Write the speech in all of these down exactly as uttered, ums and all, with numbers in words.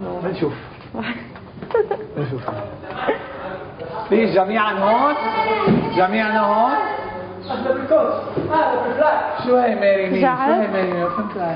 بنشوف بنشوف بليز جميعا هون، جميعا هون. شو هي ماري مين؟ شو هي ماري مين؟ فهمت علي؟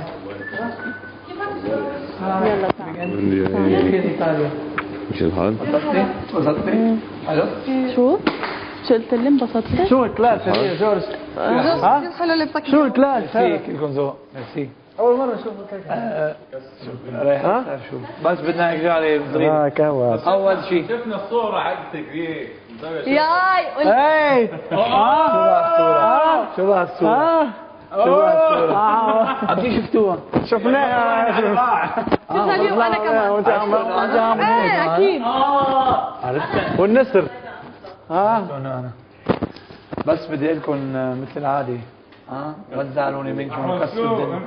يلا تعال. ايطاليا. مش الحال؟ انبسطتي؟ انبسطتي؟ حلو؟ شو؟ شو قلت لي انبسطتي؟ شو الكلاس هي جورج؟ ها؟ شو الكلاس؟ ميرسي كلكم ذوق، ميرسي. أول مرة أشوفك هيك. رايح ها؟ شو؟ بس بدنا هيك شغلة صغيرة. آه كهوة. أول شيء شفنا الصورة حقتك دي. ياي قول اي شو بقى الصورة؟ شو بقى الصورة؟ شو بقى الصورة؟ أكيد شفتوها. شفناها. شوفها لي وانا كمان. وانت عم وانت عم ايه اكيد. عرفت؟ والنسر. ها؟ أنا أنا بس بدي أقول لكم مثل العادة، ها؟ ما تزعلوني منكم وكسروا الدنيا.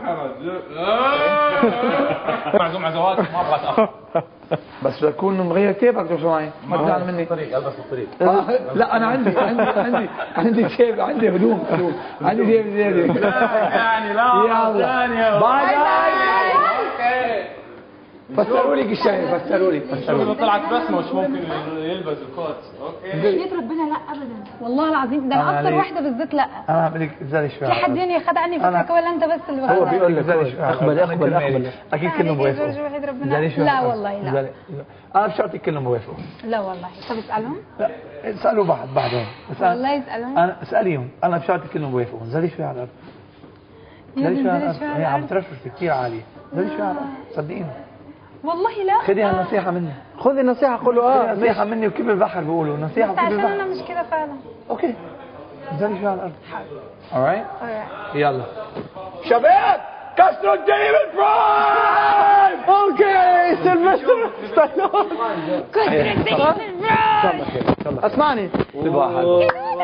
معزوم على زواج ما ابغى اتاخر. بس بدك تكون مغير كيفك شو معي؟ ما تزعل مني. يلا في الطريق. آه، لا أنا عندي عندي عندي عندي جيب، عندي هدوم هدوم، عندي جيب زيادة. يعني لا يلا باي باي. فسروا لي الشيء، فسروا لي فسروا اذا لي. طلعت بسمه مش ممكن يلبس الكوت. اوكي. بيت ربنا لا ابدا والله العظيم، ده انا أنا اكتر ليه؟ واحده بالذات لا. أنا عم لك زعلي شوي. في حد يعني خد عني فكرك ولا انت بس اللي هو واخدها؟ بيقول لك زعلي شوي. اقبل اقبل أنا اقبل. أكيد كلهم عليك يا جورج بوافقوا. وحيد ربنا. زعلي شوي. لا والله لا. زعلي. أنا بشرطك كلهم بوافقوا. لا والله. طب اسالهم. لا اسألوا بعض بعدين. بس أنا- والله يسالهم. أنا اسأليهم، أنا بشرطك كلهم بوافقوا. زعلي شوي على الأرض. يا زعلي شوي على بنزل شوي الأرض. على هي عم الأرض. ترشش كثير عالية. زعلي شوي على الأرض، صدقيني. والله لا. خذي هالنصيحة مني. خذ النصيحة قول له اه نصيحة مني وكيف البحر بيقولوا نصيحة بس وكيف عشان البحر. انا مش كده فعلا. اوكي زعلي شوي على الارض. alright Alright. يلا شباب كسروا الدنيا بالبرايم. اوكي سيلفستر كنت اسمعني واحد